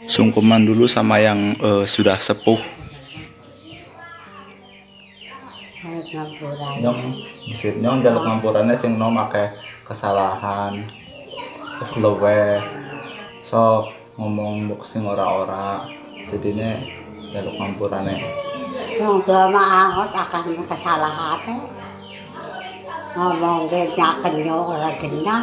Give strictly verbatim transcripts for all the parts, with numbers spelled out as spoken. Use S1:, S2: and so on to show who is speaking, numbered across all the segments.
S1: sungkeman dulu sama yang uh, sudah sepuh. Nyong, nyong jaluk ngampurannya sing nom akeh kesalahan, terus luwe, sok ngomong buk sing ora-ora, jadinya jaluk ngampurannya.
S2: Yang tua maangot akan kesalahannya, ngomong dia nyakenyo ora genah.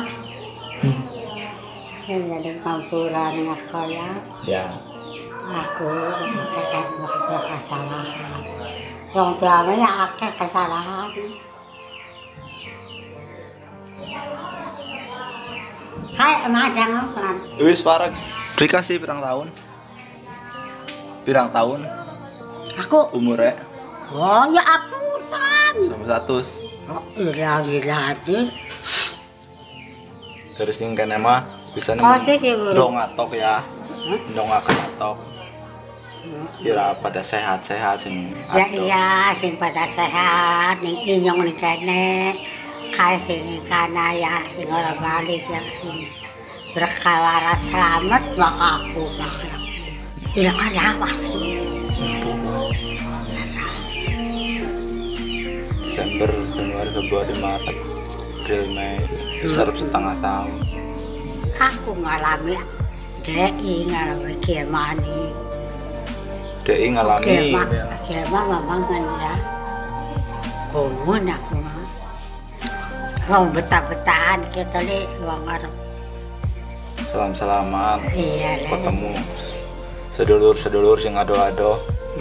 S2: Jadi ngampurannya kaya.
S1: Ya.
S2: Aku akan melakukan kesalahan. Yang tua banyak akeh kesalahan. Kayak madang kan.
S1: Wis parek. Dikasih pirang tahun? Pirang tahun?
S2: Aku
S1: umurnya?
S2: Oh ya atusan.
S1: Sama seratus.
S2: Oh iya gila deh.
S1: Terus yang kene mah bisa
S2: Oh, sih, sih,
S1: dong atok ya.
S2: Huh?
S1: Dong akan atok. Kira pada sehat-sehat sing
S2: Ya
S1: atok.
S2: iya sing pada sehat ning inyong ning kene. Kae sing kana ya sing ora balik ya sing berkawara selamat maka aku bakal ilang lawas.
S1: Desember, Januari, Februari, Maret, April, Mei, besar setengah tahun.
S2: Aku ngalami dei ngalami kiamani.
S1: Dei ngalami.
S2: Kiama,
S1: Ya.
S2: kiama memang kan ya. Kumun aku mah. Wong betah-betahan kita li wong arep.
S1: Salam-salaman.
S2: Iya.
S1: Ketemu sedulur-sedulur sing ado-ado.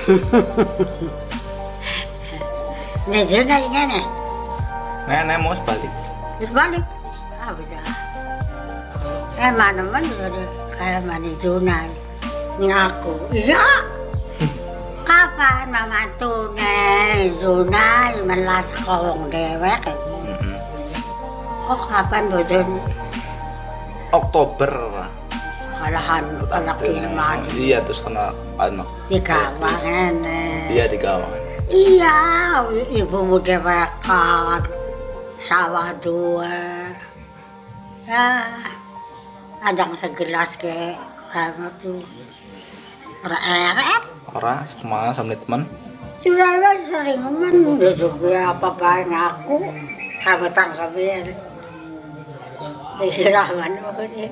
S2: Nih jena ngene.
S1: Ngene mau balik.
S2: Terus balik. Ah bisa. Eh mana mana jadi kayak mana zona. Ini aku. Iya. Kapan mama tuh nih zona melas kawong dewek. Kok kapan bojon?
S1: Oktober.
S2: Sekolahan anak Irman.
S1: Iya terus kena anak.
S2: Di Gawang ini.
S1: Iya di Gawang.
S2: Iya, ibu muda makan sawah dua. Ya, ada segelas ke kamu tuh. Eret.
S1: Orang kemana sama teman?
S2: Sudah lah sering men udah juga apa banyak aku kamu tangkap ya. Disiraman apa sih?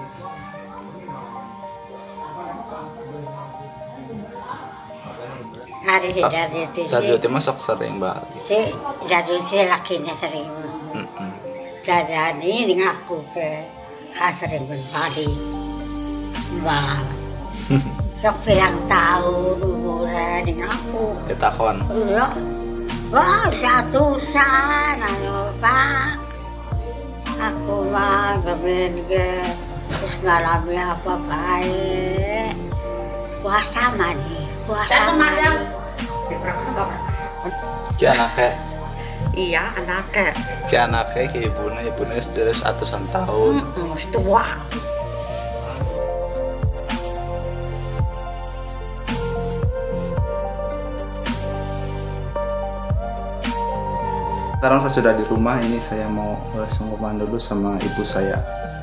S2: Hari si dari itu
S1: Dari
S2: sih.
S1: itu masuk sering banget.
S2: Si dari si lakinya sering. Jadi ini aku ke sering berbalik. Wah. Sok bilang tahun umurnya dengan aku.
S1: Ditakon.
S2: Iya. Wah, satusan anu Pak. Aku mah gaben ge terus ngalami apa baik. Puasa mani, puasa mani.
S1: Ki anaknya.
S2: Iya, anaknya.
S1: Ki anaknya ki ibunya ibunya terus atusan tahun.
S2: Heeh, tua.
S1: Sekarang saya sudah di rumah, ini saya mau uh, sungkeman dulu sama ibu saya.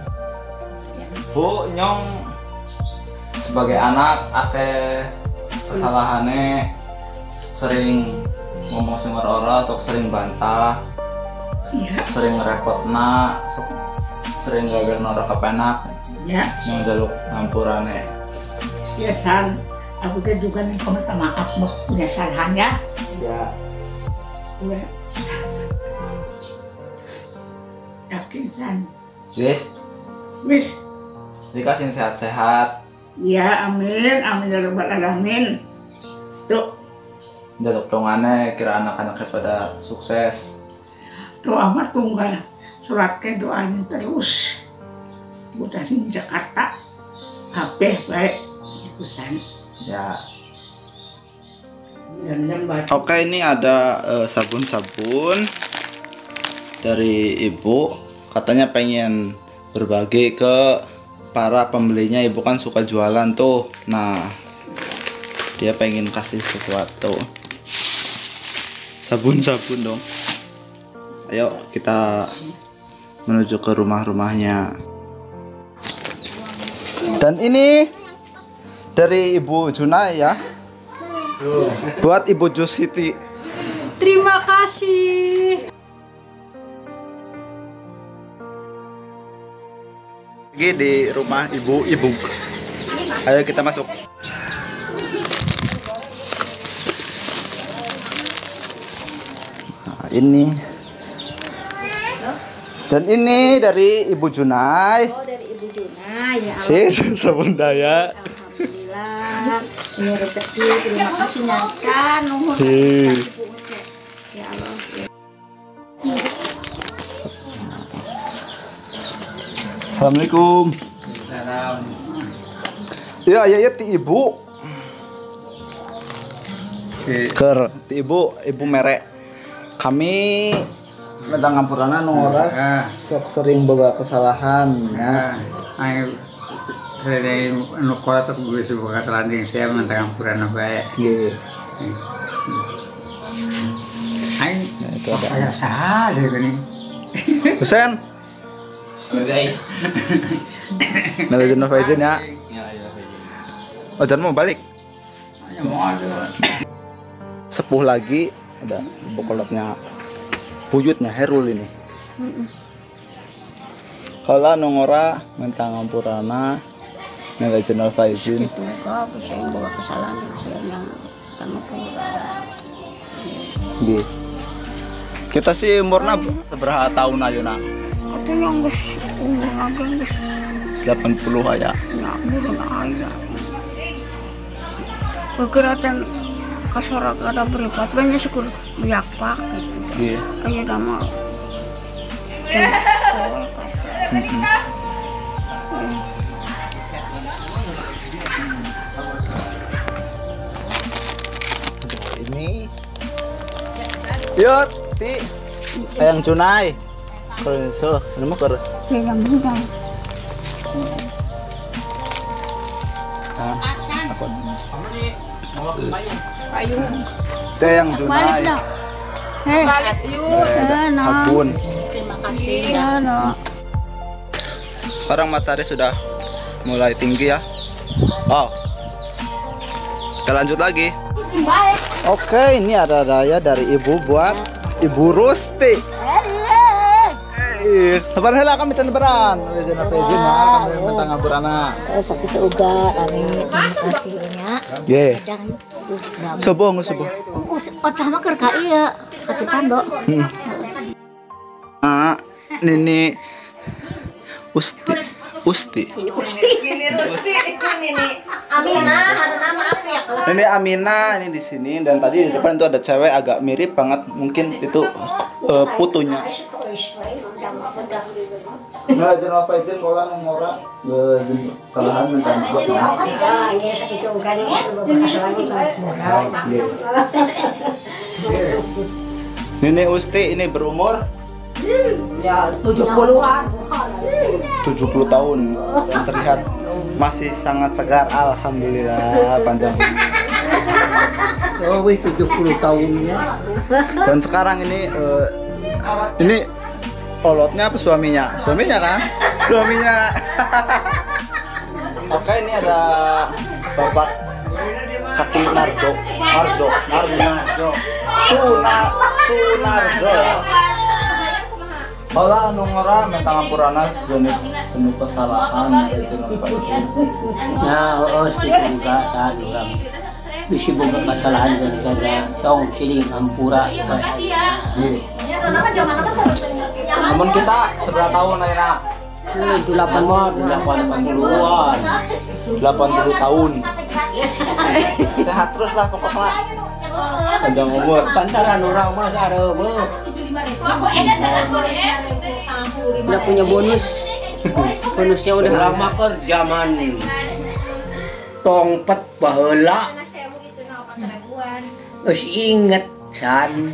S1: Bu, nyong sebagai anak ake kesalahannya sering ngomong sama orang, sok sering bantah,
S3: Iya.
S1: sering ngerepot nak, sok sering gagal norak kepenak,
S3: Ya,
S1: nyong jaluk ngampurannya.
S3: ya San, aku kan juga nih minta maaf mau punya kesalahan ya.
S1: Ya,
S3: Ya. Yakin San.
S1: wis,
S3: Wis,
S1: dikasih sehat-sehat,
S3: ya amin, amin ya rabbal alamin. Tuh,
S1: jaluk dongannya kira anak-anaknya pada sukses.
S3: doa mah tunggal. Surat ke doain terus. Udah di Jakarta, kabeh baik. Itu San.
S1: Ya.
S3: Dan baca.
S1: Oke, ini ada eh, sabun-sabun dari ibu. Katanya pengen berbagi ke para pembelinya. Ibu kan suka jualan tuh. Nah, dia pengen kasih sesuatu. Sabun-sabun dong. Ayo kita menuju ke rumah-rumahnya. Dan ini dari Ibu Junai ya. Buat Ibu Jusiti.
S4: Terima kasih.
S1: Lagi di rumah ibu-ibu. Ayo kita masuk. Nah, ini. Dan ini dari Ibu Junai.
S4: Oh, dari Ibu Junai ya.
S1: Si sabun daya.
S4: Alhamdulillah. Ini rezeki, terima kasih nyancan. Nuhun.
S1: Hi.
S4: Ya Allah.
S1: Assalamualaikum. Ya, ya, ya, ti ibu. Ker, ti ibu, ibu merek. Kami minta ngampurana nongoras sok sering boga kesalahan ya.
S5: Ayo, saya nukola sok gue sebuah kesalahan yang saya minta ngampurana bae.
S1: Nggih.
S5: Ayo,
S1: itu ada.
S5: kayak sah deh gini.
S1: Husen.
S5: Guys.
S1: Nah, Legend of Legend ya. Oh, jangan mau balik.
S5: Hanya mau ada.
S1: Sepuh lagi ada bokolotnya. Buyutnya Herul ini. Kalau nongora minta ngampurana nah Legend of Legend.
S2: Itu kok saya bawa kesalahan saya yang sama kurang.
S1: Nggih. Kita sih umurna seberapa tahun ayeuna?
S2: Katanya geus umur agak geus
S1: delapan puluh aya.
S2: ya umur aya. Kegeratan kasara kada beripat banyak syukur biak pak gitu.
S1: Nggih.
S2: Aya nama.
S1: Ini Yot, ti ayang Junai. Keur so, ini mah keur.
S2: Yang muda.
S1: Ah, apa? Teh yang
S2: Balik
S1: Junai.
S2: dah. Hei, balik yuk.
S1: Eh, sabun.
S2: Terima kasih ya, no.
S1: Sekarang matahari sudah mulai tinggi ya. Oh. Kita lanjut lagi. Oke, ini ada daya dari ibu buat Ibu Rusti. Eh, sabar heula kami teneberan. Legend of Legend ya, kami minta ngapurana.
S6: Sakit uga kami terima kasih nya.
S1: Ye.
S6: Kadang
S1: Sobo sobo.
S6: oh sama keur ka ieu ka Cipando.
S1: Ah, Nini Usti. Usti.
S6: Amina, ada nama apa ya?
S1: Ini Amina ini di sini dan tadi di depan itu ada cewek agak mirip banget mungkin itu uh, putunya. Nah, jangan apa itu kalau ngora kesalahan minta maaf. Ini Usti ini berumur
S2: Ya, tujuh puluhan.
S1: tujuh puluh tahun dan terlihat masih sangat segar, alhamdulillah panjang.
S5: Oh, wih tujuh puluh tahunnya.
S1: Dan sekarang ini uh, ini olotnya apa suaminya? Suaminya kan? Suaminya. Oke, ini ada Bapak Kati Narjo. Narjo, Narjo. Suna Sunarjo. Kalau nungora minta ngampurana jenis jenis kesalahan jenis apa itu?
S7: Nah, oh, seperti juga saat orang bisa buka kesalahan dan saja song siling ampura.
S1: Namun kita sebelah tahun aja
S7: delapan mod, delapan puluhan,
S1: delapan puluh tahun. Sehat terus lah pokoknya. Panjang umur.
S7: Pantaran orang mas ada bu.
S4: Udah punya bonus. Bonusnya udah
S7: Lama ker zaman tongpet baheula. Geus inget san.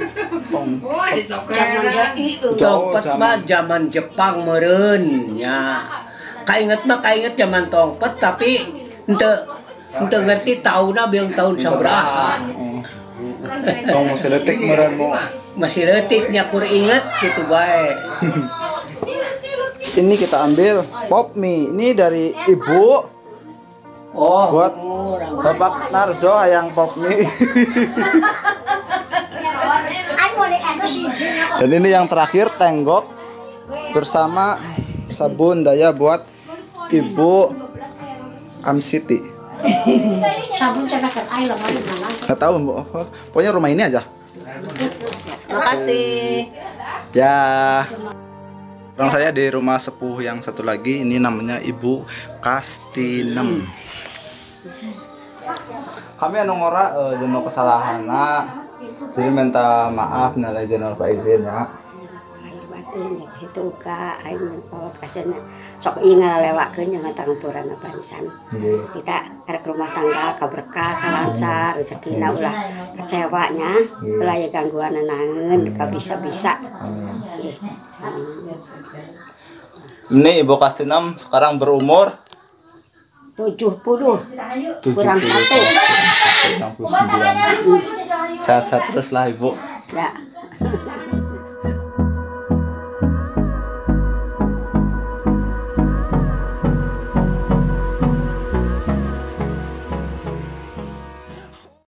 S7: Tongpet mah zaman Jepang meureun nya. Kainget mah kainget zaman tongpet tapi henteu henteu ngerti tahunna beung tahun sabaraha.
S1: Tong masih detik meureun mau.
S7: Masih leutiknya kur inget gitu bae.
S1: Ini kita ambil pop mie. Ini dari Ibu
S7: Oh,
S1: Buat
S7: orang.
S1: Bapak Narjo hayang pop mie. Dan ini yang terakhir tenggok bersama sabun daya buat Ibu Amsiti.
S2: Sabun saya pakai air lama mana?
S1: Nggak tahu, Bu. Pokoknya rumah ini aja.
S4: Makasih.
S1: Ya. Orang saya di rumah sepuh yang satu lagi, ini namanya Ibu Kastinem. Kami anu ngora uh, jenuh kesalahan, jadi minta maaf nilai jenuh Pak izin ya.
S2: Air batin itu ka air menpawat kasihnya. Sok ingat lewakeun jangan tangampuran barisan.
S1: Nggih.
S2: Kita arek rumah tangga kaberkah, kalancar, rezekina ulah kecewanya, ulah ya gangguan naeun, ka bisa-bisa. Nggih.
S1: Ini Ibu Kastinem sekarang berumur
S2: tujuh puluh
S1: tujuh
S2: kurang
S1: puluh
S2: satu.
S1: enam puluh sembilan. Sehat-sehat terus lah Ibu.
S2: Ya.